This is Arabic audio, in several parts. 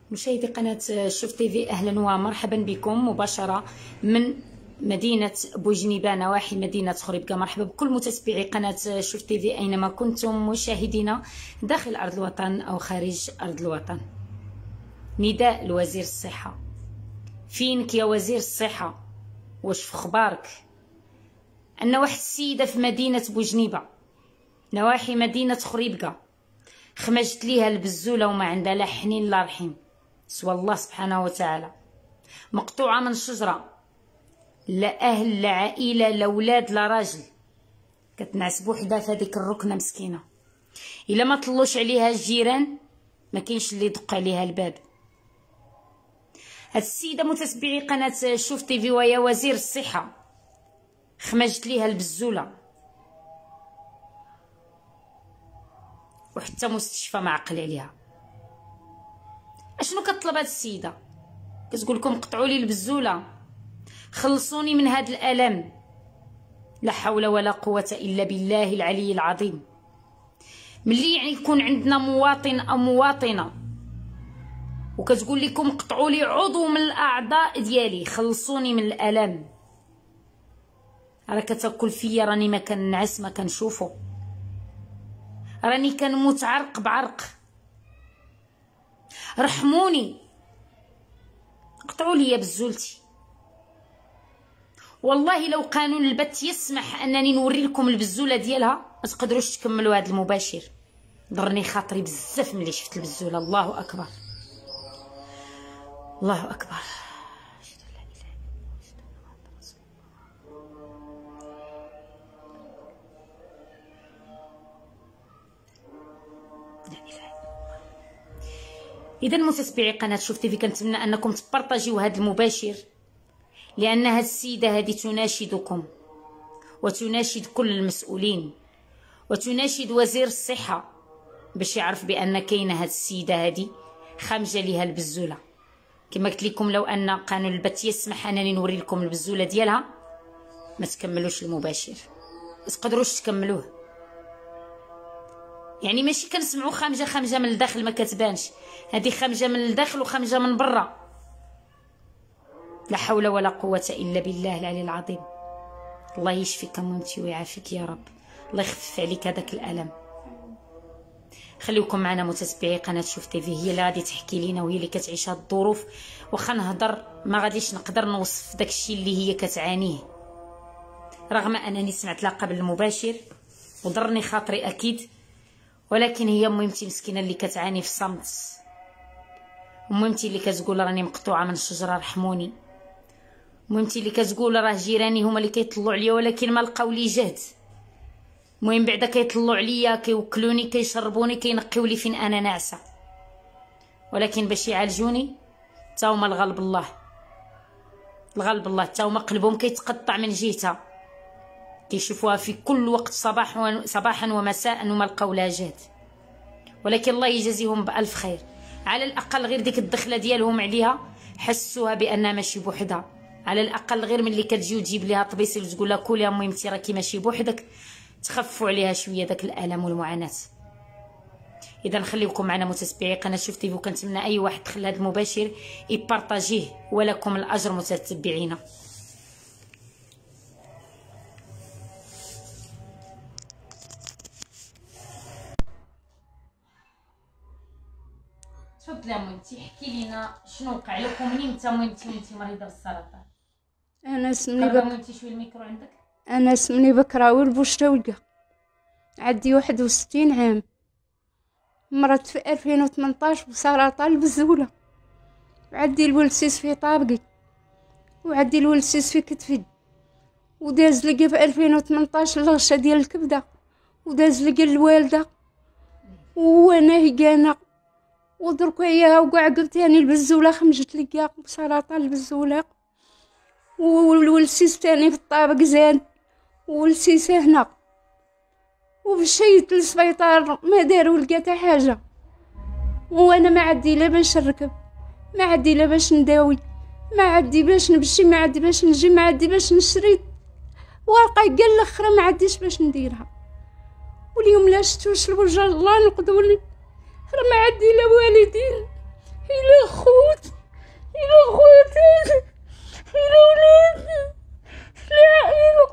مشاهدي قناة شوف تيفي، أهلا ومرحبا بكم مباشرة من مدينة بوجنيبة نواحي مدينة خريبكة. مرحبا بكل متتبعي قناة شوف تيفي أينما كنتم مشاهدينا داخل أرض الوطن أو خارج أرض الوطن. نداء لوزير الصحة: فينك يا وزير الصحة؟ واش في خبارك أن واحد السيدة في مدينة بوجنيبة نواحي مدينة خريبكة خمجت ليها البزولة وما عندها لا حنين لا رحيم سوى الله سبحانه وتعالى، مقطوعة من شجرة، لا أهل لا عائلة لا ولاد لا راجل، كتنعس بوحدها في هذيك الركنة مسكينة. إلا ما طلوش عليها الجيران ما كاينش اللي يدق عليها الباب. هاد السيدة متتبعي قناة شوف تيفي ويا وزير الصحة خمجت ليها البزولة وحتى مستشفى ما عقل عليها. اشنو كطلب هاد السيده؟ كتقول لكم قطعوا لي البزوله، خلصوني من هاد الالم. لا حول ولا قوه الا بالله العلي العظيم. ملي يعني يكون عندنا مواطن او مواطنه وكتقول لكم قطعوا لي عضو من الاعضاء ديالي، خلصوني من الالم، راه كتاكل فيا، راني ما كنعس ما كنشوفو، راني كنموت عرق بعرق، رحموني، قطعوا لي بزولتي. والله لو قانون البث يسمح انني نوري لكم البزوله ديالها ما تقدروش تكملوا هذا المباشر. ضرني خاطري بزاف ملي شفت البزوله. الله اكبر الله اكبر. إذا متتبعي قناة شوف تيفي كنتمنى أنكم تبارطاجيو هذا المباشر، لأن هاد السيدة هذه تناشدكم وتناشد كل المسؤولين وتناشد وزير الصحة باش يعرف بأن كاينة هاد السيدة هذه خامجة ليها البزولة. كما قلت لكم لو أن قانون البث يسمح أنني نوري لكم البزولة ديالها ما تكملوش المباشر، ما تقدروش تكملوه. يعني ماشي كنسمعوا خامجه من الداخل ما كتبانش، هذه خامجه من الداخل وخامجه من برا. لا حول ولا قوه الا بالله العلي العظيم. الله يشفيك مامتي ويعافيك يا رب، الله يخفف عليك هذاك الالم. خليكم معنا متتبعي قناه شوف تيفي، هي اللي غادي تحكي لينا وهي اللي كتعيش هاد الظروف. واخا نهضر ما غاديش نقدر نوصف داكشي اللي هي كتعانيه، رغم انني سمعت لها قبل المباشر وضرني خاطري اكيد، ولكن هي مهمتي مسكينه اللي كتعاني في الصمت، مهمتي اللي كتقول راني مقطوعه من الشجره رحموني، مهمتي اللي كتقول راه جيراني هما اللي كيطلعوا عليا ولكن ما لقاو لي جهد. المهم بعدا كيطلعوا عليا كيوكلوني كيشربوني كينقيو لي فين انا ناعسه، ولكن باش يعالجوني تا هما الغالب الله الغالب الله، تا هما قلبهم كيتقطع من جهتها، كيشوفوها في كل وقت صباحا ومساء وما لقاو لها جهد. ولكن الله يجازيهم بألف خير، على الأقل غير ديك الدخلة ديالهم عليها حسوها بأنها ماشي بوحدها، على الأقل غير ملي كتجي وتجيب ليها طبيسي وتقول لها كولي يا مهمتي راكي ماشي بوحدك، تخفوا عليها شوية داك الألم والمعاناة. إذا خليكم معنا متتبعي قناة شوف تيفي، وكنتمنى أي واحد دخل هذا المباشر يبارطاجيه ولكم الأجر متتبعينا. تفضلي مهمتي، احكي لينا شنو وقع لكم منين نتا مهمتي وانتي مريضه بالسرطان. انا اسمني مهمتي شويه الميكرو عندك. انا اسمني بكراوي البوشتاويه، عندي 61 عام، مرضت في 2018 بسرطان البزوله، وعندي الولسيس في طابقي وعندي الولسيس في كتفي، وداز لقى في 2018 الغشه ديال الكبده، وداز لقى الوالده وانا هيانا، ودرك هي وكاع قلتاني البزوله خمجت ليا بسرطان البزوله، والولسيس تاني في الطابق زاد، والسيس هنا، ومشيت للسبيطار ما داروا لقى حتى حاجه، وانا ما عندي لا باش نركب، ما عندي لا باش نداوي، ما عندي باش نمشي، ما عندي باش نجي، ما عندي باش نشري ورقه قال الاخرى ما عنديش باش نديرها. واليوم لا شفتوش الوجه الله نقدولي، راه ما عندي لا والدين إلى خوت، إلى خواتات، إلى ولاد، العائلة.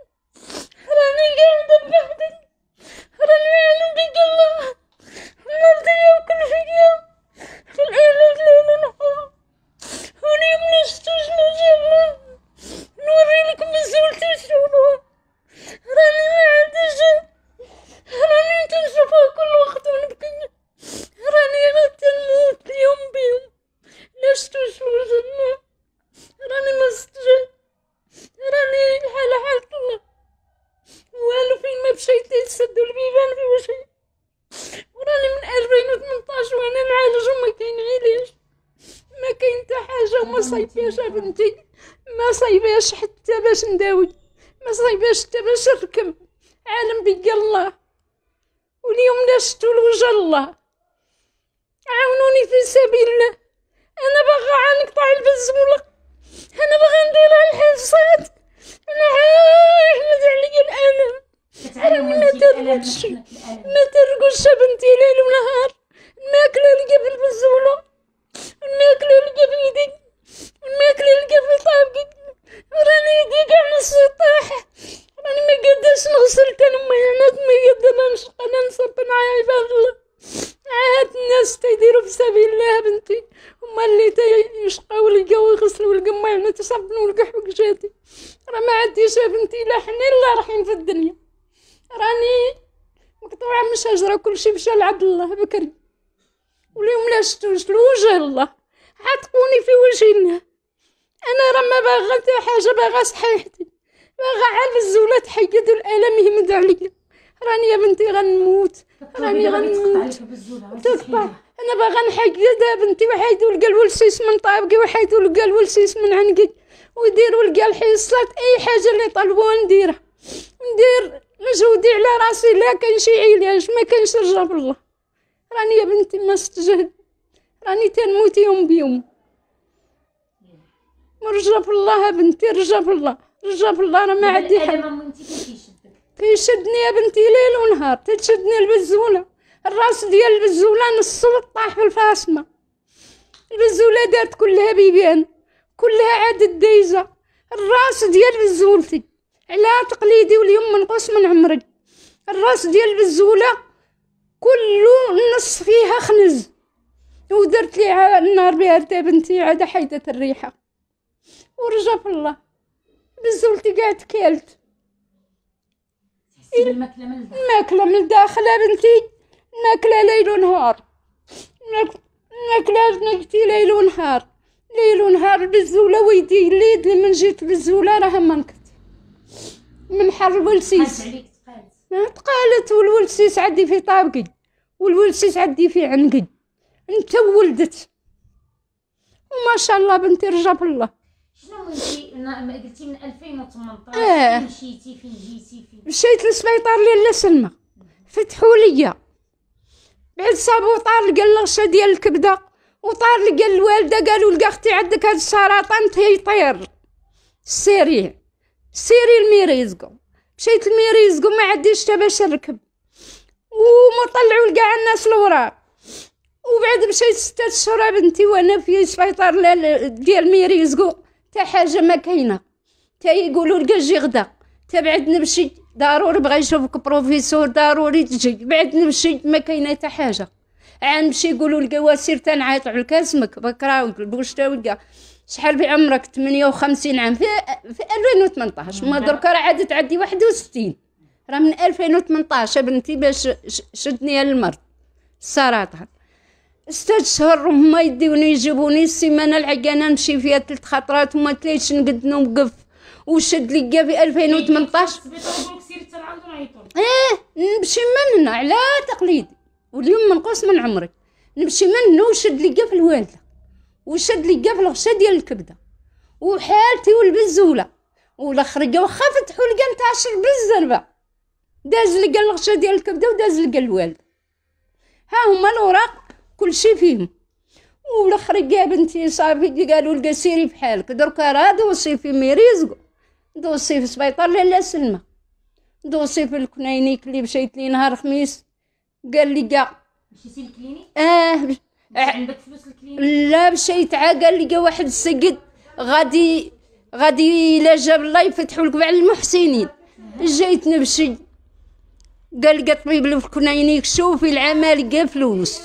راني قاعدة بوحدي، راني معلم بك الله، مرضي ياكل فيا في الآلاف ليل نهار، واليوم نشتوش نجمع نوريلك مسؤولتي شنو. راني ما عنديش، راني تنشوفها كل وقت ونبكي، راني غدا نموت اليوم بيوم، نشتوش وجدنا، راني ما استجد، راني الحالة حالة الله، والو فين ما مشيت يسدو البيبان في وجهي، وراني من 2018 وانا نعالج وما كاين علاج، ما كاين حتى حاجه، وما صايباش بنتي، ما صايباش حتى باش نداوي، ما صايباش حتى باش نركب، عالم بيا الله. واليوم لا شفتو لوجه الله، عاونوني في سبيل الله، انا باغا نقطع البزوله، انا باغا ندير الحصاد، انا حامد عليا الالم، راني ما ترقدش، ما ترقدش بنتي ليل ونهار، الماكله لقى في البزوله، الماكله لقى في يدي، الماكله لقى في طابقي، راني يدي كاع نص طاح، راني ما قاداش نغسل تنمي، انا ما قادر نشق، انا نصب مع عباد الله، عاد الناس تيديروا في سبيل الله بنتي، هما اللي تيشقاو لقاو يغسلوا القماع، انا تصبنوا لقى حويجاتي، راه ما عنديش بنتي لا حنا لا رايحين في الدنيا، راني مقطوعه من شجره، كلشي مشى لعبد الله بكري، واليوم لا شفتوش لوجه الله، عتقوني في وجه الله، انا راه ما باغا حتى حاجه، باغا صحيحتي، باغا عاد الزوله تحيد والالم يهمد عليا، راني يا بنتي غنموت، راني غنموت، تقطع، انا باغا نحيدها بنتي، وحيدوا لقى الولسيس من طابقي، وحيدوا لقى الولسيس من عنقي، ويديروا لقى الحصات، اي حاجه اللي طلبوها نديرها، ندير مجهودي على راسي، لا كاين شي علاج، ما كاينش رجا بالله، راني يا بنتي ما استجهد، راني تنموت يوم بيوم، رجا بالله بنتي، رجا بالله، رجا بالله، راه ما عندي حل، كيشدني يا بنتي ليل ونهار، تشدني البزوله، الراس ديال البزوله نص طاح في الفاسمه، البزوله دارت كلها بيبان، كلها عادت دايزه، الراس ديال بزولتي على تقليدي، واليوم منقص من عمري، الراس ديال البزوله كله نص فيها خنز، ودرت لي النار بارده بنتي، عاد حيدت الريحه، ورجا في الله بزولتي قاع تكالت، الماكله من الداخل بنتي، الماكله ليل ونهار، الماكله نكتي ليل ونهار، ليل ونهار البزوله، ويدي اليد لمن جيت البزوله راه منكت من حر الولسيس، تقالت، والولسيس عندي في طابقي، والولسيس عندي في عنقي، انت ولدت، وما شاء الله بنتي رجا بالله. شنو انتي قلتي من 2018 مشيتي فين جيتي فين؟ مشيت للسبيطار لاله سلمى، فتحوا ليا، بعد صابوا طار لقى الغشه ديال الكبده، وطار لقى الوالده، قالوا لقى اختي عندك هاد السرطان تيطير، سيري الميريزكو، مشيت الميريزكو ما عنديش حتى باش نركب، وما طلعوا لكاع الناس الوراق، وبعد مشيت 6 اشهر بنتي وانا في سبيطار ديال ميريزكو، تا حاجه ما كاينه، تا يقولوا لك جي غدا، تا بعد نمشي ضروري بغا يشوفك بروفيسور، ضروري تجي، بعد نمشي ما كاينه حتى حاجه، عاد نمشي يقولوا لك واسير تنعيط على كاسمك بكراوي البوشتاوي كاع، شحال بعمرك؟ 58 عام، في 2018، ما دركا راه عادت عندي 61، راه من 2018 بنتي باش شدني المرض السرطان، 6 اشهر هما يديوني يجيبوني السيمانه العقانه نمشي فيها 3 خطرات، وما تلاقيش نقد نوقف، وشد ليا في 2018 نمشي من هنا على تقليدي، واليوم منقص من عمري، نمشي من هنا وشد ليا في الوالده، وشد ليا في الغشه ديال الكبده، وحالتي والبزوله، والاخر واخا فتحوا لقى نتاع البزربه، داز لقى الغشه ديال الكبده، وداز لقى الوالده، ها هما الاوراق كلشي فيهم، والاخر يا بنتي صافي قالوا لقى سيري بحالك، دركا راه دوسي في ميريزكو، دوسي في سبيطار لاله سلمى، دوسي في الكنينيك اللي مشيت ليه نهار الخميس، قال لي كاع مشيتي للكلينيك؟ عندك فلوس الكلينيك؟ لا مشيت قال لي واحد السيد غادي الا جاب الله يفتحوا لك بعد المحسنين. جيت نمشي قال لي طبيب الكناينيك شوفي العمالقه فلوس،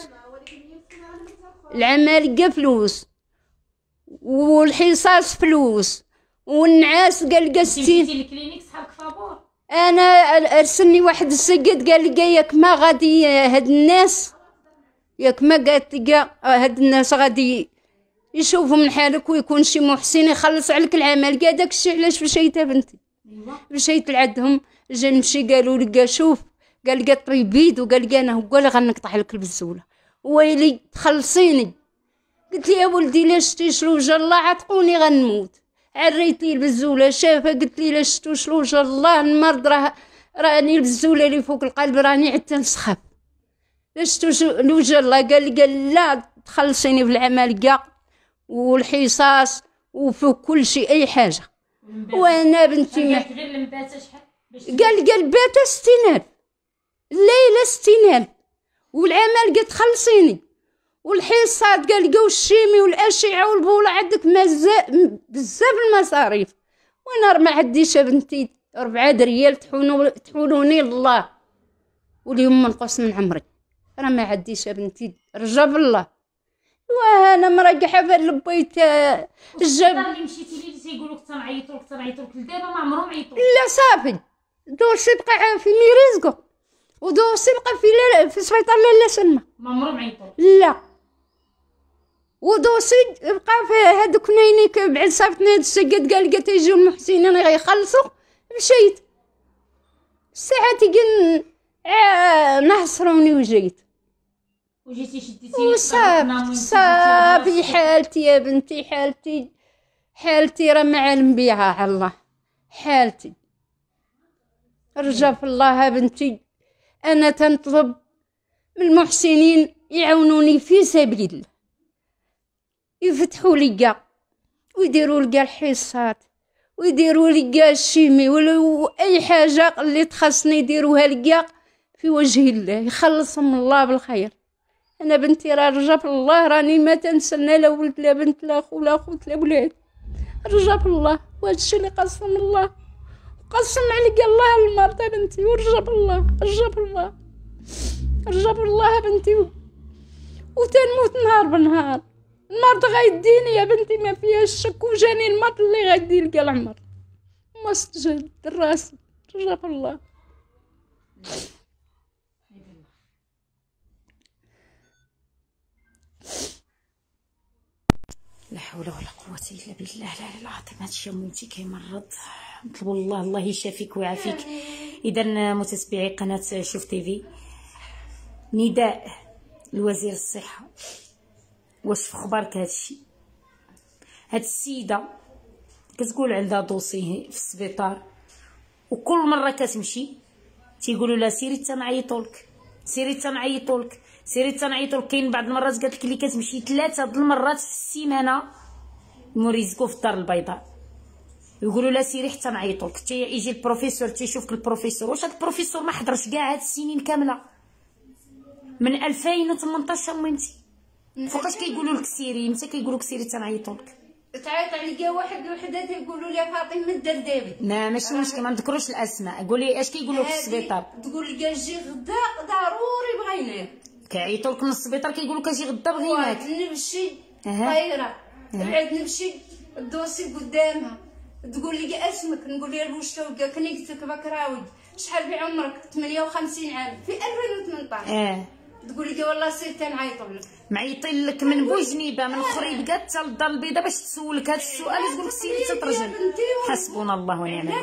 العمالقه فلوس والحصاص فلوس والنعاس قال لي 60. مشيتي للكلينيك صحابك فابور؟ انا ارسلني واحد السيد قال لي ياك ما غادي هاد الناس، ياك ما قالت لي هاد الناس غادي يشوفوا من حالك ويكون شي محسن يخلص عليك العمل. قال داك الشيء علاش مشيت بنتي. مشيت لعندهم جا نمشي قالوا لي شوف قال لي طبيب بيدو قال لي انا هو اللي غنقطع لك البزوله. ويلي تخلصيني. قلت لي يا ولدي لا شتي شلوج الله عتقوني غنموت. عريت لي البزوله شافه قلت لي لا شتو شلوج الله المرض راني البزوله اللي فوق القلب راني حتى نسخف. لا شتو شلوج الله قال لا تخلصيني في العمليه والحصاص وفي كل شيء اي حاجه. وانا بنتي ما غير المباتة شحال؟ قال باتا 60,000 الليله 60,000 والعمل قالت خلصيني والحصات قال لقاو الشيمي والاشعه والبوله عندك بزاف المصاريف. وانا ما عنديش بنتي 4 ريال تحولوني لله واليوم منقص من عمري. راه ما عنديش بنتي رجا بالله. وانا مرقحه في البيت الجاب اللي مشيتي ليه تيقولوا لك تنعيطوا لك لدابا ما عمرهم عيطوا؟ لا صافي دوسي بقى في ميريزكو ودوسي بقى في سبيطار لاله سلمى ما عمرهم عيطوا. لا ودوسي بقى في هذوك نينيك بعد صافتني هاد السيد قال لي تيجيو المحسنين غيخلصوا. مشيت الساعه تيجي نحصروني وجيت وجيتي شديتي صافي حالتي يا بنتي حالتي راه ما علم بيها على الله. حالتي رجا في الله بنتي. انا تنطلب من المحسنين يعاونوني في سبيل الله يفتحوا لي كاع ويديروا لي الحصات ويديروا لي الشيمي ولا اي حاجه اللي تخصني يديروها لي في وجه الله يخلصهم الله بالخير. انا بنتي راه رجا في الله راني ما تنسنى لا ولد لا بنت لا خو لا خوت لا ولاد. رجا في الله وهذا الشيء اللي قسم الله قسم عليك الله المرضى بنتي. ورجا في الله رجا في الله رجا في الله بنتي. وتنموت نهار بنهار. المرض غيديني يا بنتي ما فيهاش شك وجاني المرض اللي غيدي لك العمر ما استجد الراس. رجا في الله. لا حول ولا قوة إلا بالله العلي العظيم. هادشي مويتي كيمرض. نطلبوا الله يشافيك ويعافيك. إذا متتبعي قناة شوف تيفي نداء لوزير الصحة واش في خبارك هادشي؟ هاد السيدة كتقول عندها دوسي في السبيطار وكل مرة كتمشي تيقولوا لها سيري تنعيطولك سيري تنعيطولك سيري تنعيطولك. كاين بعض المرات قالت لك اللي كتمشي 3 المرات في السيمانه يمريزكو في الدار البيضاء يقولوا لها سيري حتى نعيطولك. يجي البروفيسور تيشوفك البروفيسور. واش هاد البروفيسور ما حضرش كاع هاد السنين كامله من 2018 مهمتي فوقاش كيقولوا لك سيري متى كيقولوا لك سيري تنعيطولك؟ تعيط عليا واحد الوحده تيقولوا لي فاطمه الدردابي. ماشي مشكل ما نذكروش الاسماء. قولي اش كيقولوا لك في السبيطار؟ تقول لي جي غدا ضروري بغيناك. كيعيطولك من السبيطار كيقولوا لك اجي غدا بغيناك. نمشي طايره بعد نمشي الدوسي قدامها تقول لي اسمك نقول لها البوشته وكا كنيكتك بكراوي شحال بعمرك 58 عام في 2018. تقول لي والله سير تنعيطولك معيطين لك من بوجنيبه من خريبكه حتى للدار البيضاء باش تسولك هذا السؤال تقول لك سيري تترجم. حسبنا الله ونعم الوكيل.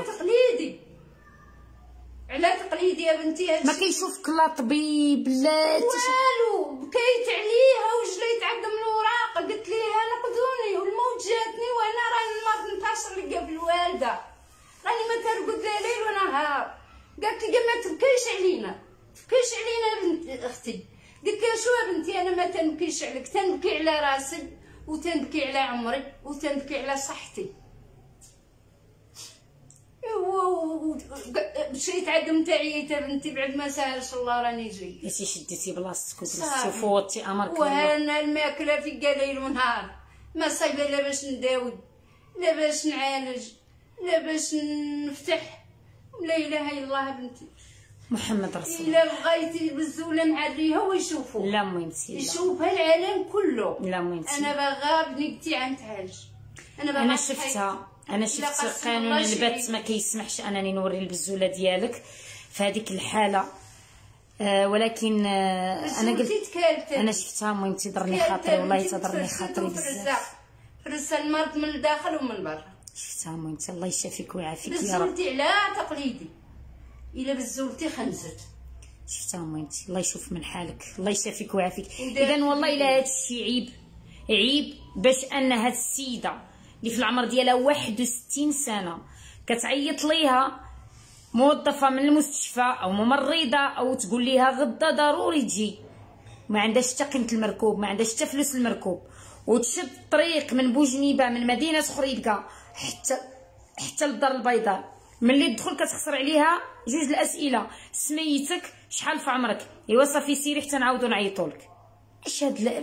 على تقليدي يا بنتي. ما كيشوفك لا طبيب لا والو بكيت عليها وجليت عندهم الوراق قلت ليها نقدوني والموت جاتني وانا راني المرض انتشر ليا بالوالده راني ما كنرقد لا ليل ولا نهار. قالت لي ما تبكيش علينا تبكيش علينا بنت اختي. قلت لها شو يا بنتي انا ما تنبكيش عليك تنبكي على راسي وتنبكي على عمري وتنبكي على صحتي. مشيت عندهم تاعي تا بنتي بعد ما سالش الله راني جاي. يا شديتي بلاصتك وجلستي وفوضتي امرك. وهنا الماكله في ليل ونهار، ما صايبه لا باش نداوي لا باش نعالج لا باش نفتح. لا اله الا الله بنتي محمد رسول الله. الا بغيتي بالزوله نعريها ويشوفوا. لا مهمتي يشوفها العالم كله. لا مهمتي. انا باغا بنتي غنتعالج. انا شفتها، انا شفت قانون البث ما كيسمحش انني نوري البزوله ديالك في هذيك الحاله. ولكن انا قلت انا شفتها. المهم تضرني خاطري والله تضرني خاطري بزاف. فرزه المرض من الداخل ومن برا. شفتها المهم الله يشافيك ويعافيك يا رب. بزولتي على تقليدي الا بزولتي خنزت. شفتها المهم الله يشوف من حالك، الله يشافيك ويعافيك. اذا والله الا هذا الشيء عيب، عيب باش ان هاد السيده اللي في العمر ديالها 61 سنه كتعيط ليها موظفه من المستشفى او ممرضه او تقول ليها غدا ضروري تجي، ما عندهاش حتى قيمه المركوب، ما عندهاش حتى فلوس المركوب، وتشد الطريق من بوجنيبه من مدينه خريبكه حتى للدار البيضاء. ملي تدخل كتخسر عليها جوج الاسئله: سميتك، شحال في عمرك، ايوا صافي سيري حتى نعاودو نعيطولك. اش هاد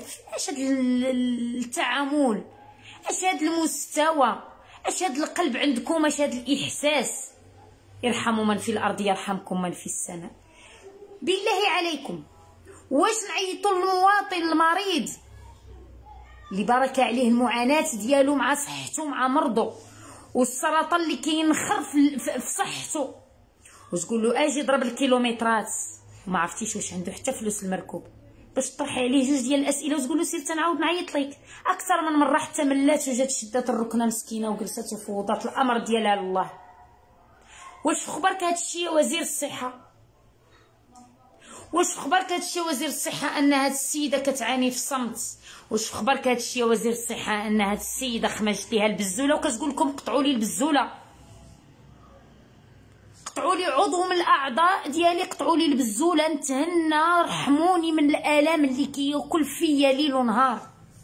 التعامل، اش هاد المستوى، اش هاد القلب عندكم، اش هاد الاحساس. ارحموا من في الارض يرحمكم من في السماء. بالله عليكم واش نعيطوا للمواطن المريض اللي بارك عليه المعاناه ديالو مع صحته مع مرضه والسرطان اللي كينخر في صحته، وتقول له اجي ضرب الكيلومترات وما عرفتيش واش عنده حتى فلوس المركوب، باش تطرحي عليه جوج ديال الاسئله وتقول له سير تنعاود نعيط لك اكثر من مره حتى ملات وجات شدات الركنه مسكينه وجلست وفوضات الامر ديالها لله. واش في خبرك هادشي يا وزير الصحه؟ واش في خبرك هادشي يا وزير الصحه ان هاد السيده كتعاني في الصمت؟ واش في خبرك هادشي يا وزير الصحه ان هاد السيده خمجت ليها البزوله وكتقول لكم قطعوا لي البزوله، قطعوا لي عضو من الاعضاء ديالي، قطعوا لي البزوله نتهنى، رحموني من الالام اللي كياكل فيا ليل ونهار.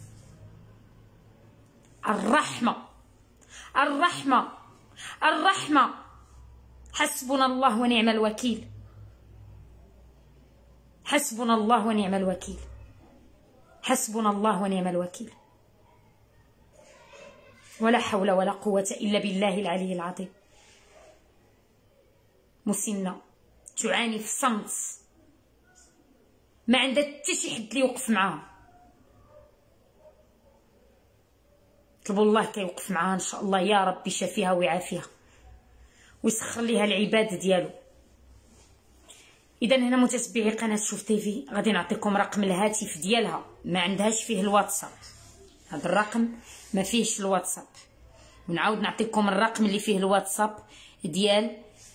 الرحمه الرحمه الرحمه. حسبنا الله ونعم الوكيل، حسبنا الله ونعم الوكيل، حسبنا الله ونعم الوكيل. ولا حول ولا قوة إلا بالله العلي العظيم. مسنة تعاني في الصمت، ما عندها حتى شي حد اللي يوقف معاها. طلبوا الله كيوقف معاها ان شاء الله يا رب، يشافيها ويعافيها ويسخر ليها العباد ديالو. اذا هنا متتبعي قناه شوف تيفي غادي نعطيكم رقم الهاتف ديالها، ما عندهاش فيه الواتساب، هذا الرقم ما فيهش الواتساب، ونعاود نعطيكم الرقم اللي فيه الواتساب ديال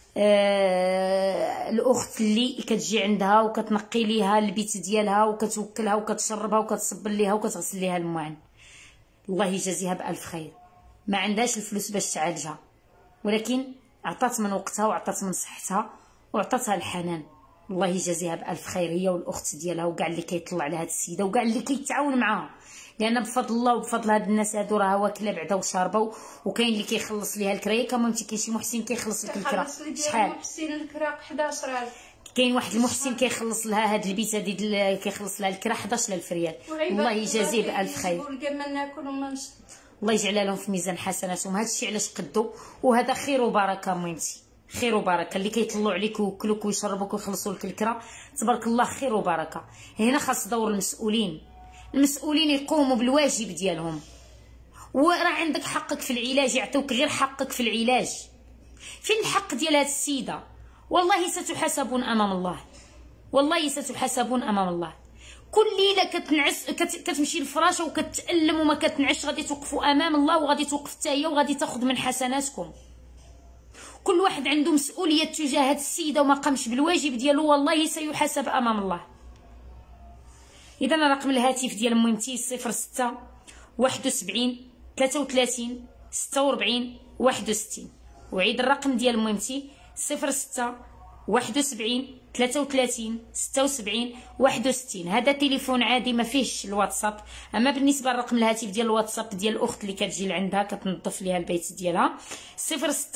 الاخت اللي كتجي عندها وكتنقي ليها البيت ديالها وكتوكلها وكتشربها وكتصبر ليها وكتغسل ليها المعان. الله يجازيها بألف خير. ما عندهاش الفلوس باش تعالجها، ولكن عطات من وقتها وعطات من صحتها وعطاتها الحنان. الله يجازيها بألف خير هي والاخت ديالها وكاع اللي كيطلع على هاد السيده وكاع اللي كيتعاون معاها، لان بفضل الله وبفضل هاد الناس هادو راه واكله بعدا وشاربه، وكاين اللي كيخلص ليها الكرايه. كمان كاين شي محسن كيخلص لك الكرا. شحال محسن الكرا 11,000. كاين واحد المحسن كيخلص لها هاد البيت هادي كيخلص لها الكرا 11,000 ريال. الله يجازيه بألف خير. الله يجعلها لهم في ميزان حسناتهم. هذا الشيء علاش قدو، وهذا خير وبركه مهمتي، خير وبركه. اللي كيطلعوا عليك ويوكلوك ويشربوك ويخلصوا لك الكرا تبارك الله خير وبركه. هنا خاص دور المسؤولين، المسؤولين يقوموا بالواجب ديالهم. وراه عندك حقك في العلاج، يعطوك غير حقك في العلاج. فين الحق ديال هاد السيده؟ والله ستحاسبون امام الله، والله ستحاسبون امام الله. كل ليله كتنعس كتمشي للفراشه وكتألم وما كتنعش، غادي توقفوا امام الله وغادي توقف حتى هي وغادي تاخذ من حسناتكم. كل واحد عنده مسؤوليه تجاه هاد السيده وما قامش بالواجب ديالو، والله سيحاسب امام الله. اذا رقم الهاتف ديال مهمتي 06 71 33 46 61. وعيد الرقم ديال مهمتي 06 71 33 76 61. هذا تليفون عادي ما فيهش الواتساب. اما بالنسبه لرقم الهاتف ديال الواتساب ديال الاخت اللي كتجي لعندها كتنظف ليها البيت ديالها 06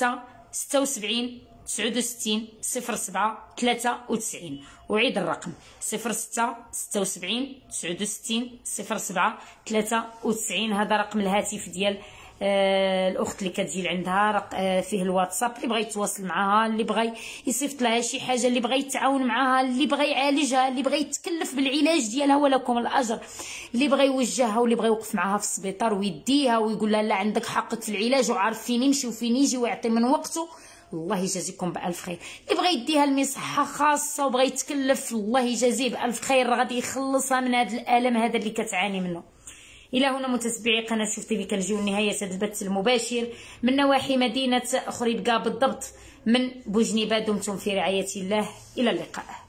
76 69 07 93. أعيد الرقم 06 76 69 07 93. هذا رقم الهاتف ديال الاخت اللي كتجي عندها فيه الواتساب، اللي بغى يتواصل معها، اللي بغى يصيفط لها شي حاجه، اللي بغى يتعاون معها، اللي بغى يعالجها، اللي بغى يتكلف بالعلاج ديالها ولكم الاجر، اللي بغى يوجهها واللي بغى يوقف معها في السبيطار ويديها ويقول لها لا عندك حق في العلاج وعارف فين يمشي وفين يجي ويعطي من وقته، الله يجازيكم بألف خير. اللي بغى يديها لمصحة خاصة وبغى يتكلف الله يجازيه بألف خير، غادي يخلصها من هذا الألم هذا اللي كتعاني منه. إلى هنا متتبعي قناة شوف تيفي كنجيو لنهاية هذا البث المباشر من نواحي مدينة خريبكا، بالضبط من بوجنيبة. دمتم في رعاية الله، إلى اللقاء.